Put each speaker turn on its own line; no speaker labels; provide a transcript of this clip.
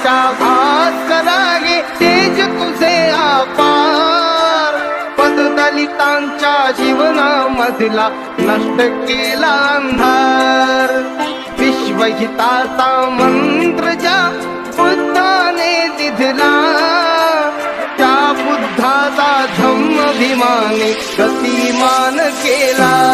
प्रकाशाच्या भास्करागे तेज तुझे अपार, पददलितांच्या जीवनामधला नष्ट केला अंधार. विश्वहिताचा मंत्र ज्या बुद्धाने दिधला, त्या बुद्धाचा धम्म भीमाने गतिमान केला.